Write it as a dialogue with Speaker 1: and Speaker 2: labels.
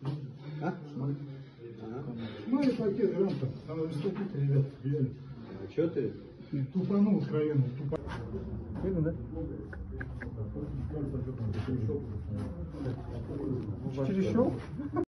Speaker 1: А?
Speaker 2: Смотри, пакет грамм-то, надо вступить, ребят, реально.
Speaker 1: А что ты?
Speaker 2: Тупанул откровенно, тупанул.
Speaker 1: Видно, да?
Speaker 2: 4 щелк?